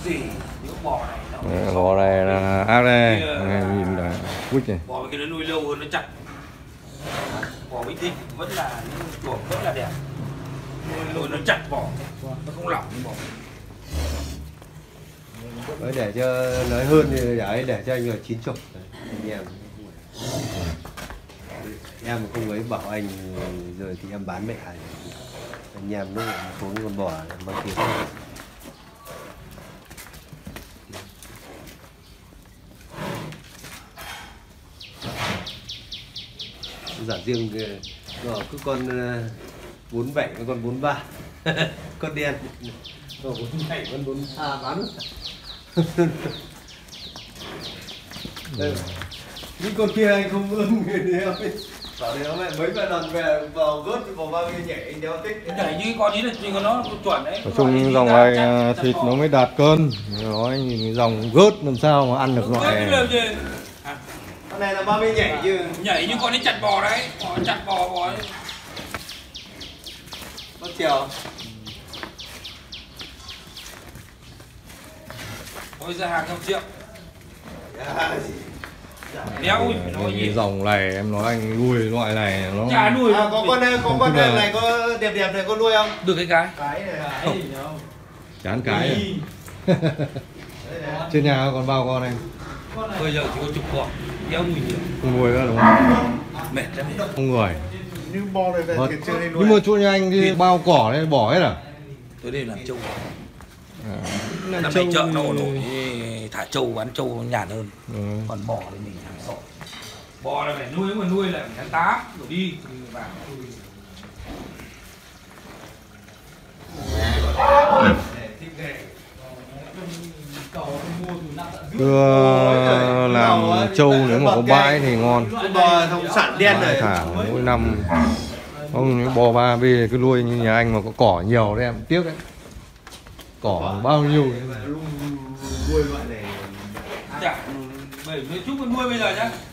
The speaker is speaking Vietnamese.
gì những bò này nó bò này là ác đây, nhìn là quýt này. Bò cái nó nuôi lâu hơn nó chặt. Bò Bình Định vẫn là chuồng rất là đẹp. Nuôi nó chặt bò, nó không lỏng bò. Để cho nói hơn thì để cho anh là 90 anh em không ấy bảo anh rồi thì em bán mẹ anh em nó cuốn con bò mang tiền. Giả riêng cứ con 47 con 43 con đen 47 con 43 bán. Những con kia anh không ưng thì em bảo thế mẹ mấy lần về vào gớt vào bao nhiêu nhảy anh đéo thích. Nhảy như con ấy là như con nó chuẩn đấy. Nói chung dòng này thịt nó mới đạt cân. Nói nhìn dòng gớt làm sao mà ăn được loại này. Con này là 30 nhảy chứ. Nhảy như con ấy chặt bò đấy, chặt bò ấy. Nó chiều. Ôi ra hàng 1 triệu. Đéo cái dòng này em nói anh nuôi loại này nó chả nuôi. Có con này có đẹp này có nuôi không? Được cái cái này chán cái. Trên nhà còn bao con em? Bây giờ chỉ có chục con. Đéo nuôi nhiều. Không nuôi nữa đúng không? Mệt lắm. Không người. Nhưng bò này về thiệt chưa nên nuôi. Nhưng mà chỗ nhà anh thì bao cỏ này bỏ hết à? Tôi đây làm trâu. Làm Năm nay chợ nó nổi thả trâu bán trâu nhàn hơn. Còn bò thì mình thả sọ. Bò là phải nuôi mà nuôi là phải tháng 8 rồi đi vào. Cứ làm trâu nếu mà có bãi thì ngon. Bò thông sản đen này thả mỗi năm không bò 3B cứ nuôi như nhà anh mà có cỏ nhiều đấy em tiếc đấy. Cỏ bao nhiêu nuôi loại này chả, chút nuôi bây giờ nhá.